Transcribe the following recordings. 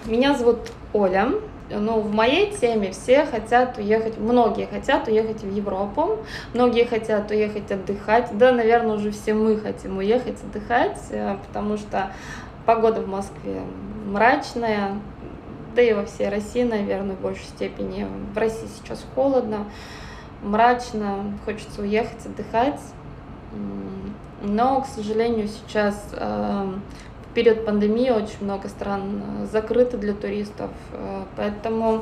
Меня зовут Оля. Ну, в моей теме все хотят уехать, многие хотят уехать в Европу, многие хотят уехать отдыхать. Да, наверное, уже все мы хотим уехать отдыхать, потому что погода в Москве мрачная, да и во всей России, наверное, в большей степени. В России сейчас холодно, мрачно, хочется уехать отдыхать. Но, к сожалению, сейчас в период пандемии очень много стран закрыты для туристов, поэтому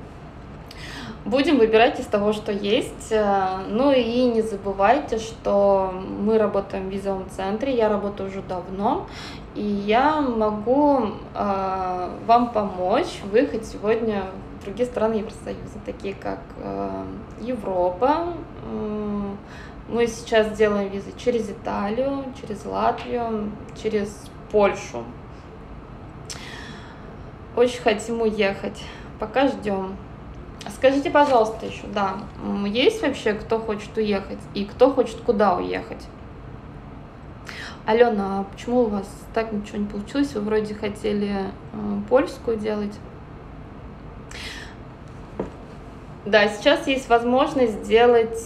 будем выбирать из того, что есть. Ну и не забывайте, что мы работаем в визовом центре, я работаю уже давно, и я могу вам помочь выехать сегодня в другие страны Евросоюза, такие как Европа. Мы сейчас делаем визы через Италию, через Латвию, через Польшу. Очень хотим уехать, пока ждем. Скажите, пожалуйста, еще, да, есть вообще кто хочет уехать и кто хочет куда уехать? Алена, а почему у вас так ничего не получилось? Вы вроде хотели польскую делать. Да, сейчас есть возможность сделать...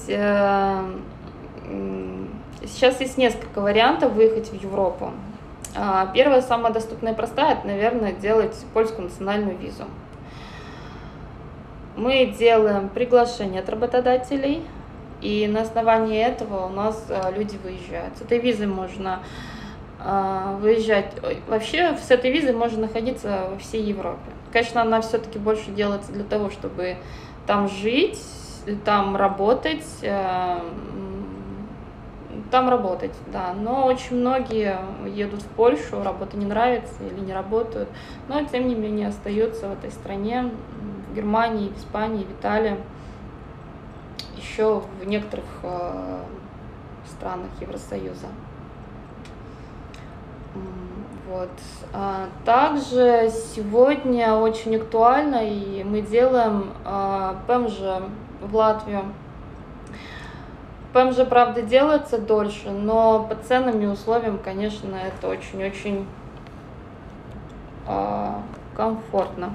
Сейчас есть несколько вариантов выехать в Европу. Первая, самая доступная и простая, это, наверное, делать польскую национальную визу. Мы делаем приглашение от работодателей, и на основании этого у нас люди выезжают. С этой визой можно выезжать, вообще с этой визой можно находиться во всей Европе. Конечно, она все-таки больше делается для того, чтобы там жить, там работать, да, но очень многие едут в Польшу, работа не нравится или не работают, но тем не менее остаются в этой стране, в Германии, в Испании, в Италии, еще в некоторых странах Евросоюза. Вот. Также сегодня очень актуально, и мы делаем ПМЖ в Латвию. ПМЖ, правда, делается дольше, но по ценам и условиям, конечно, это очень-очень комфортно.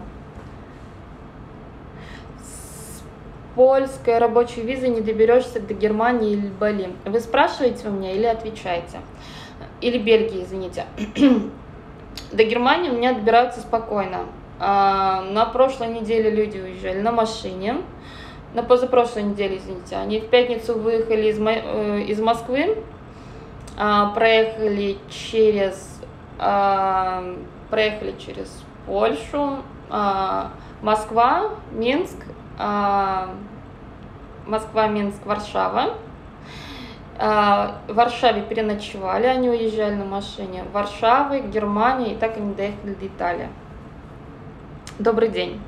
С польской рабочей визой не доберешься до Германии или Бали. Вы спрашиваете у меня или отвечаете? Или Бельгии, извините. До Германии у меня добираются спокойно. На прошлой неделе люди уезжали на машине. На позапрошлой неделе, извините, они в пятницу выехали из Москвы, проехали через Польшу, Москва, Минск, Варшава. В Варшаве переночевали, они уезжали на машине. Варшавы, Германия, и так они доехали до Италии. Добрый день.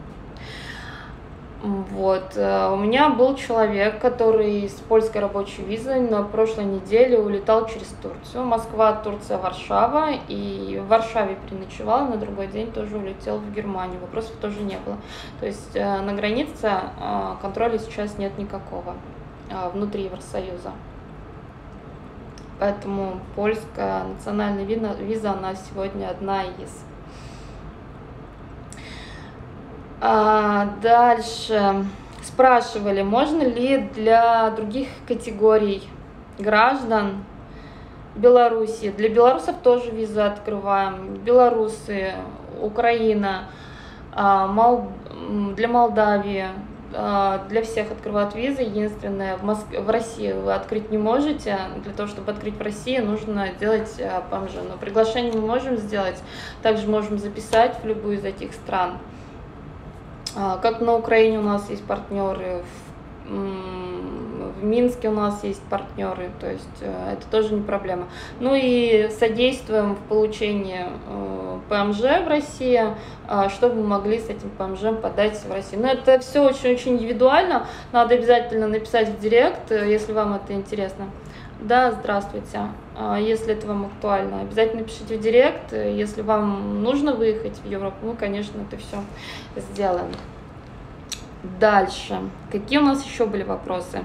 Вот. У меня был человек, который с польской рабочей визой на прошлой неделе улетал через Турцию. Москва, Турция, Варшава. И в Варшаве переночевал, на другой день тоже улетел в Германию. Вопросов тоже не было. То есть на границе контроля сейчас нет никакого внутри Евросоюза. Поэтому польская национальная виза, она сегодня одна из. Дальше спрашивали, можно ли для других категорий граждан Беларуси, для белорусов тоже визу открываем, белорусы, Украина, для Молдавии, для всех открывают визы. Единственное, в России вы открыть не можете. Для того, чтобы открыть в России, нужно делать ПМЖ. Но приглашение мы можем сделать, также можем записать в любую из этих стран. Как на Украине у нас есть партнеры, в Минске у нас есть партнеры, то есть это тоже не проблема. Ну и содействуем в получении ПМЖ в России, чтобы мы могли с этим ПМЖ подать в Россию. Но это все очень-очень индивидуально, надо обязательно написать в директ, если вам это интересно. Да, здравствуйте. Если это вам актуально, обязательно пишите в директ. Если вам нужно выехать в Европу, мы, конечно, это все сделаем. Дальше. Какие у нас еще были вопросы?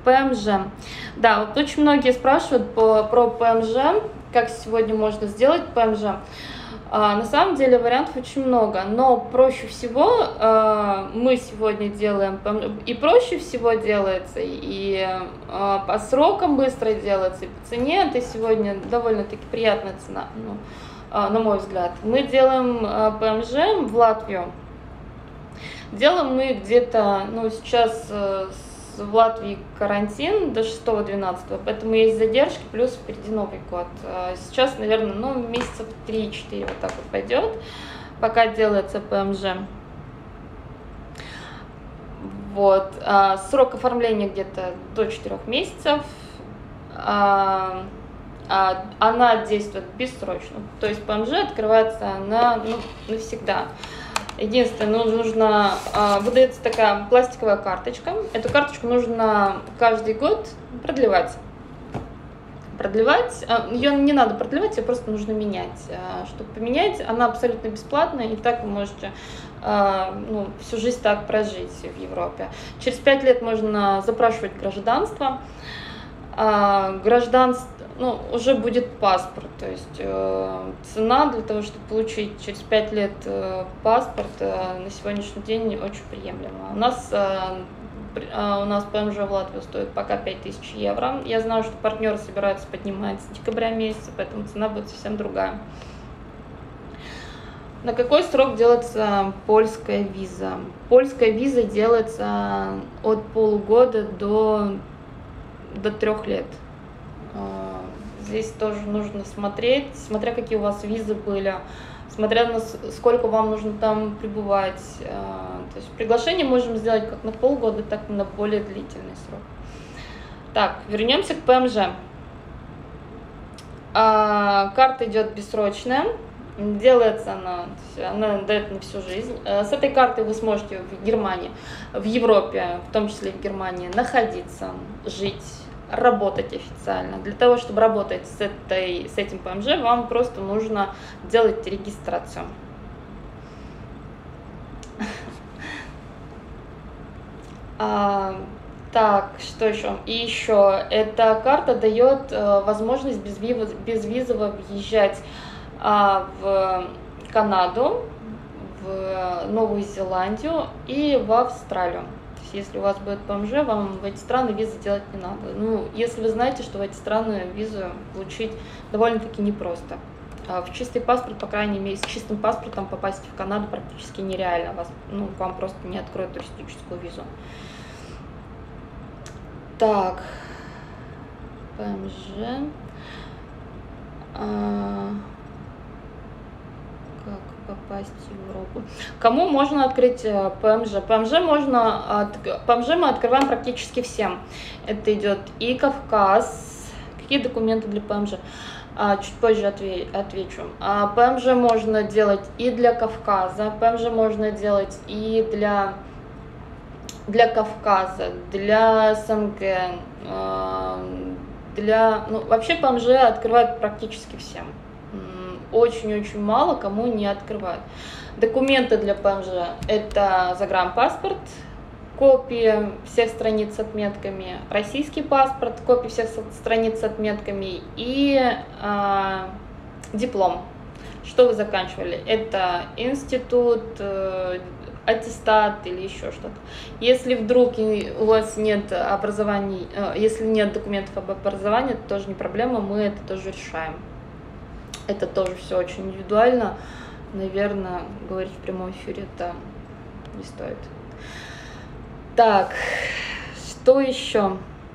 ПМЖ. Да, вот очень многие спрашивают про ПМЖ, как сегодня можно сделать ПМЖ. На самом деле вариантов очень много, но проще всего мы сегодня делаем, и проще всего делается, и по срокам быстро делается, и по цене это сегодня довольно-таки приятная цена, на мой взгляд. Мы делаем ПМЖ в Латвию. Делаем мы где-то, сейчас в Латвии карантин до 6-12, поэтому есть задержки, плюс впереди Новый год. Сейчас, наверное, месяцев 3-4 вот так вот пойдет, пока делается ПМЖ. Вот. Срок оформления где-то до 4 месяцев. Она действует бессрочно, то есть ПМЖ открывается навсегда. Единственное, нужно, выдается такая пластиковая карточка. Эту карточку нужно каждый год продлевать. Ее не надо продлевать, ее просто нужно менять. Чтобы поменять, она абсолютно бесплатная, и так вы можете всю жизнь так прожить в Европе. Через 5 лет можно запрашивать гражданство. Уже будет паспорт, то есть цена для того, чтобы получить через 5 лет паспорт, на сегодняшний день очень приемлема. У нас ПМЖ в Латвии стоит пока 5000 евро. Я знаю, что партнеры собираются поднимать с декабря месяца, поэтому цена будет совсем другая. На какой срок делается польская виза? Польская виза делается от полугода до 3 лет. Здесь тоже нужно смотреть, смотря какие у вас визы были, смотря на сколько вам нужно там пребывать. То есть приглашение можем сделать как на полгода, так и на более длительный срок. Так, вернемся к ПМЖ. Карта идет бессрочная, делается она дает на всю жизнь. С этой картой вы сможете в Германии, в Европе, в том числе в Германии, находиться, жить, работать официально. Для того, чтобы работать с этим ПМЖ, вам просто нужно делать регистрацию. Так, что еще? И еще, эта карта дает возможность безвизово въезжать в Канаду, в Новую Зеландию и в Австралию. Если у вас будет ПМЖ, вам в эти страны визы делать не надо. Если вы знаете, что в эти страны визу получить довольно-таки непросто. В чистый паспорт, по крайней мере, с чистым паспортом попасть в Канаду практически нереально. Вам просто не откроют туристическую визу. Так, ПМЖ. Как попасть в Европу? Кому можно открыть ПМЖ? ПМЖ мы открываем практически всем. Это идет и Кавказ. Какие документы для ПМЖ? Чуть позже отвечу. ПМЖ можно делать и для Кавказа, ПМЖ можно делать и для Кавказа, для СНГ, вообще ПМЖ открывают практически всем. Очень-очень мало кому не открывают. Документы для ПМЖ – это загранпаспорт, копии всех страниц с отметками, российский паспорт, копии всех страниц с отметками и диплом. Что вы заканчивали? Это институт, аттестат или еще что-то. Если вдруг у вас нет образований, если нет документов об образовании, это тоже не проблема, мы это тоже решаем. Это тоже все очень индивидуально. Наверное, говорить в прямом эфире это не стоит. Так, что еще?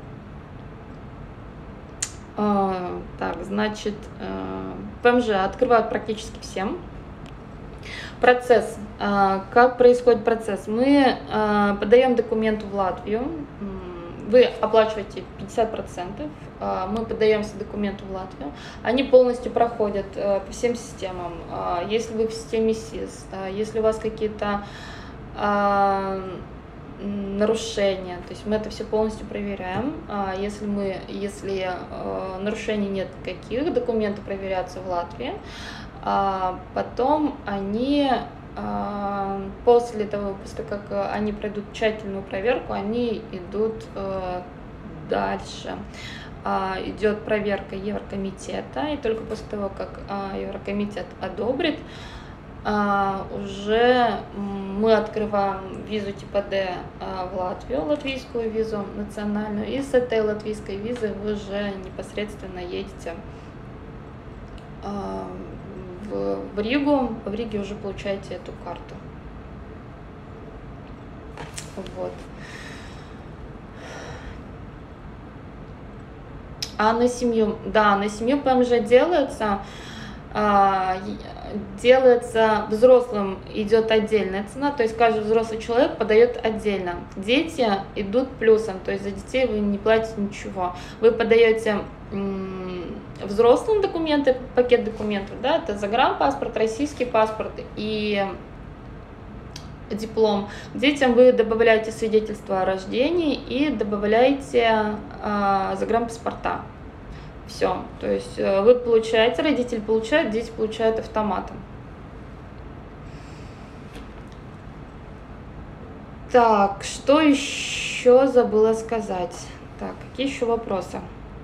Так, значит, ПМЖ открывают практически всем. Процесс. Как происходит процесс? Мы подаем документы в Латвию. Вы оплачиваете 50%, мы подаем все документы в Латвию, они полностью проходят по всем системам. Если вы в системе СИС, если у вас какие-то нарушения, то есть мы это все полностью проверяем. Если нарушений нет никаких, документы проверяются в Латвии, потом они после того, как они пройдут тщательную проверку, они идут Дальше идет проверка Еврокомитета, и только после того, как Еврокомитет одобрит, уже мы открываем визу типа D в Латвию, латвийскую визу национальную, и с этой латвийской визы вы уже непосредственно едете в Ригу, в Риге уже получаете эту карту. Вот. А на семью, да, на семью ПМЖ делается взрослым, идет отдельная цена, то есть каждый взрослый человек подает отдельно. Дети идут плюсом, то есть за детей вы не платите ничего. Вы подаете взрослым документы, пакет документов, да, это загранпаспорт, российский паспорт и диплом. Детям вы добавляете свидетельство о рождении и добавляете загранпаспорта. Все, то есть вы получаете, родители получают, дети получают автоматом. Так, что еще забыла сказать? Так, какие еще вопросы?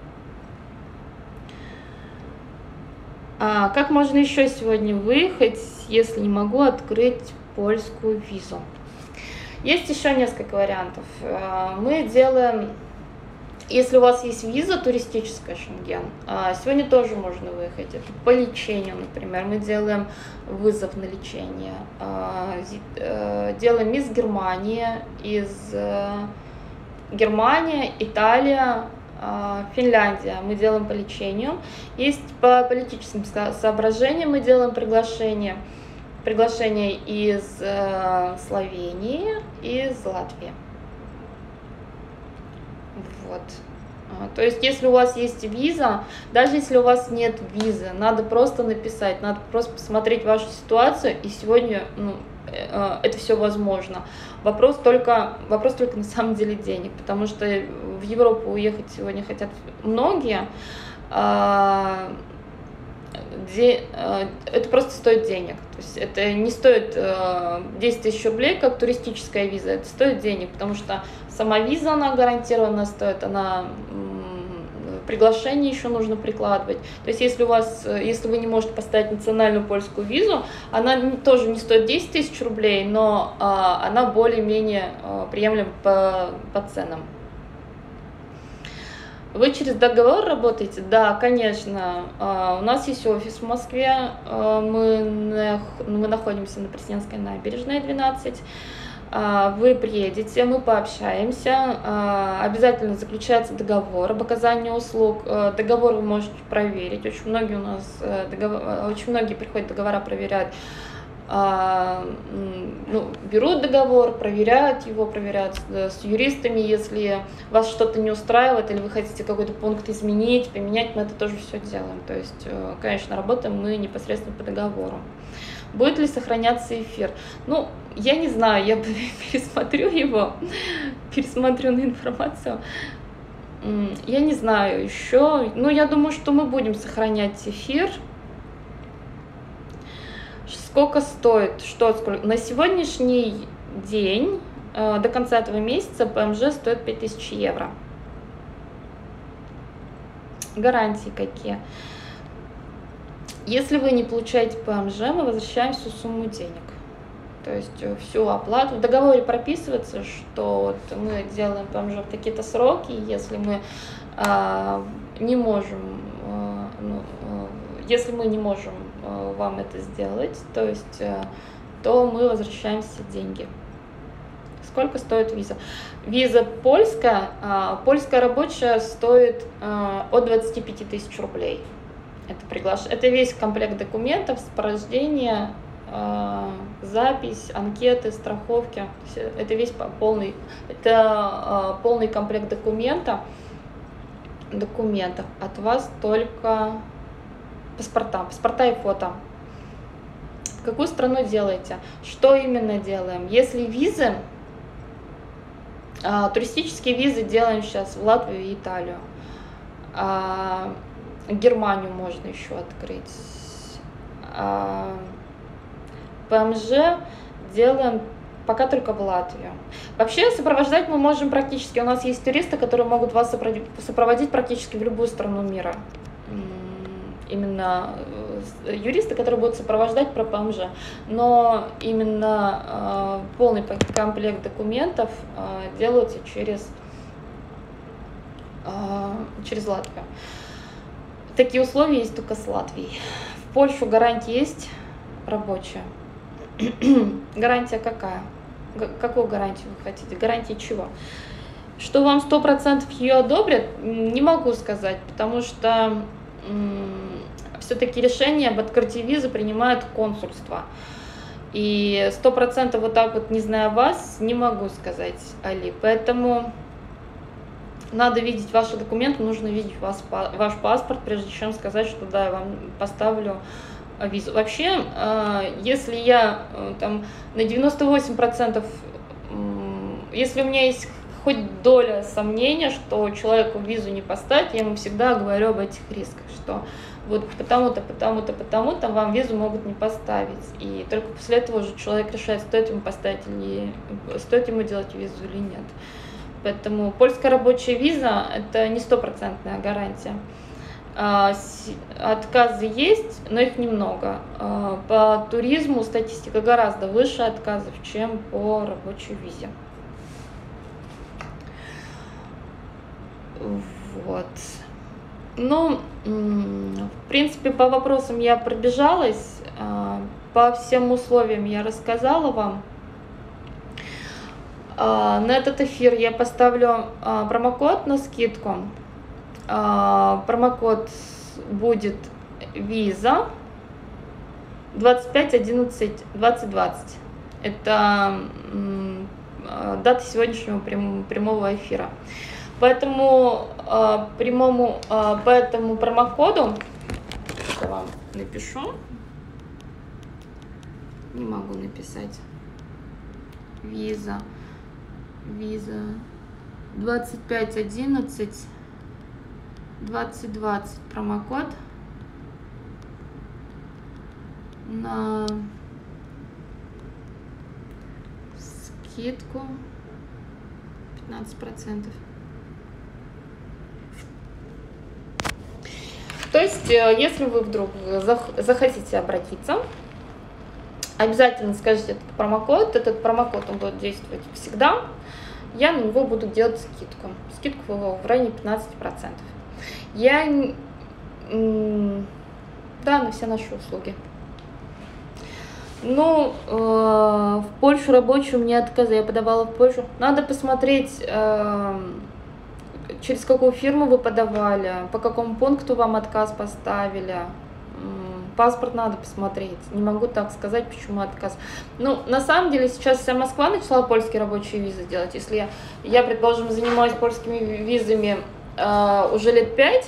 Как можно еще сегодня выехать, если не могу открыть польскую визу? Есть еще несколько вариантов. Мы делаем, если у вас есть виза туристическая Шенген, сегодня тоже можно выехать. Это по лечению, например. Мы делаем вызов на лечение. Делаем из Германия, Италия, Финляндия. Мы делаем по лечению. Есть по политическим соображениям мы делаем приглашение из Словении, из Латвии. Вот. То есть, если у вас есть виза, даже если у вас нет визы, надо просто написать, надо просто посмотреть вашу ситуацию, и сегодня это все возможно. Вопрос только на самом деле денег, потому что в Европу уехать сегодня хотят многие. Это просто стоит денег. То есть это не стоит 10 тысяч рублей, как туристическая виза, это стоит денег, потому что сама виза, она гарантированно стоит, приглашение еще нужно прикладывать. То есть если вы не можете поставить национальную польскую визу, она тоже не стоит 10 тысяч рублей, но она более-менее приемлема по ценам. Вы через договор работаете? Да, конечно. У нас есть офис в Москве. Мы находимся на Пресненской набережной 12. Вы приедете, мы пообщаемся. Обязательно заключается договор об оказании услуг. Договор вы можете проверить. Очень многие приходят договора проверять. Берут договор, проверяют его, проверяют с юристами, если вас что-то не устраивает или вы хотите какой-то пункт изменить, поменять, мы это тоже все делаем. То есть, конечно, работаем мы непосредственно по договору. Будет ли сохраняться эфир? Я не знаю, я пересмотрю на информацию. Я не знаю еще, я думаю, что мы будем сохранять эфир. Сколько стоит? Сколько? На сегодняшний день, до конца этого месяца, ПМЖ стоит 5000 евро. Гарантии какие? Если вы не получаете ПМЖ, мы возвращаем всю сумму денег. То есть всю оплату. В договоре прописывается, что мы делаем ПМЖ в такие-то сроки, если мы не можем вам это сделать, то мы возвращаем все деньги. Сколько стоит виза? Виза польская рабочая стоит от 25 тысяч рублей. Это весь комплект документов, сопровождение, запись, анкеты, страховки. Это весь полный комплект документов. От вас только паспорта и фото. В какую страну делаете? Что именно делаем? Если визы, туристические визы делаем сейчас в Латвию и Италию. Германию можно еще открыть. ПМЖ делаем Пока только в Латвию. Вообще сопровождать мы можем практически. У нас есть туристы, которые могут вас сопроводить практически в любую страну мира. Именно юристы, которые будут сопровождать про ПМЖ. Но именно полный комплект документов делаются через Латвию. Такие условия есть только с Латвией. В Польшу гарантия есть рабочая. Гарантия какая? Какую гарантию вы хотите? Гарантия чего? Что вам 100% ее одобрят, не могу сказать, потому что все-таки решение об открытии визы принимает консульство. И 100% вот так вот, не зная вас, не могу сказать, Али. Поэтому надо видеть ваши документы, нужно видеть ваш паспорт, прежде чем сказать, что да, я вам поставлю визу. Вообще, если я там на 98%, если у меня есть хоть доля сомнения, что человеку визу не поставить, я ему всегда говорю об этих рисках, что вот потому-то, потому-то, потому-то вам визу могут не поставить. И только после этого уже человек решает, стоит ему поставить или стоит ему делать визу или нет. Поэтому польская рабочая виза – это не 100% гарантия. Отказы есть, но их немного. По туризму статистика гораздо выше отказов, чем по рабочей визе. Вот. Ну, в принципе, по вопросам я пробежалась, по всем условиям я рассказала вам. На этот эфир я поставлю промокод на скидку. Промокод будет виза 25/11/2020. Это дата сегодняшнего прямого эфира. Поэтому по этому промокоду, я вам напишу, не могу написать, виза 25/11/2020, промокод на скидку 15%. То есть, если вы вдруг захотите обратиться, обязательно скажите этот промокод. Этот промокод он будет действовать всегда. Я на него буду делать скидку. Скидку в районе 15%. Да, на все наши услуги. Ну, в Польшу рабочую мне отказы. Я подавала в Польшу. Надо посмотреть, через какую фирму вы подавали, по какому пункту вам отказ поставили. Паспорт надо посмотреть. Не могу так сказать, почему отказ. Ну, на самом деле, сейчас вся Москва начала польские рабочие визы делать. Если я предположим, занимаюсь польскими визами уже лет 5,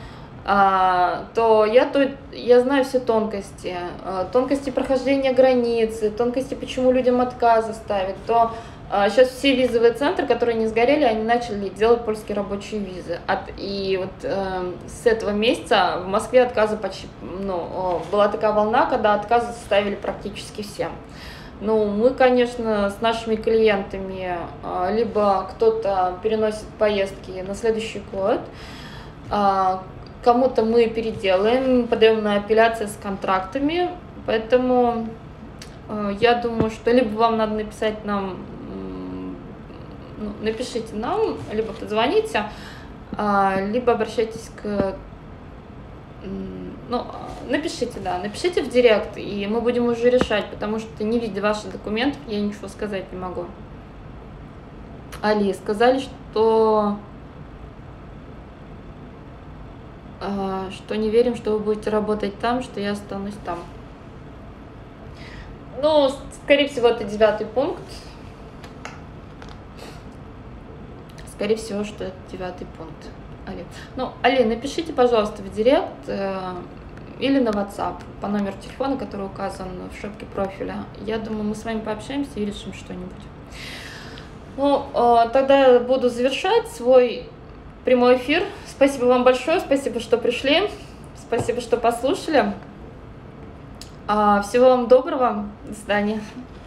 то я знаю все тонкости. Тонкости прохождения границы, тонкости, почему людям отказы ставят. То сейчас все визовые центры, которые не сгорели, они начали делать польские рабочие визы. И вот с этого месяца в Москве отказы почти, была такая волна, когда отказы ставили практически всем. Ну, мы, конечно, с нашими клиентами, либо кто-то переносит поездки на следующий год, кому-то мы переделаем, подаем на апелляции с контрактами, поэтому я думаю, что либо вам надо написать нам, напишите нам, либо позвоните, либо обращайтесь напишите, да, напишите в директ, и мы будем уже решать, потому что не видя ваших документов, я ничего сказать не могу. Али, сказали, что не верим, что вы будете работать там, что я останусь там. Ну, скорее всего, это 9-й пункт. Скорее всего, что это 9-й пункт, Али. Ну, Али, напишите, пожалуйста, в директ или на WhatsApp по номеру телефона, который указан в шапке профиля. Я думаю, мы с вами пообщаемся и решим что-нибудь. Ну, тогда я буду завершать свой прямой эфир. Спасибо вам большое, спасибо, что пришли, спасибо, что послушали. Всего вам доброго, до свидания.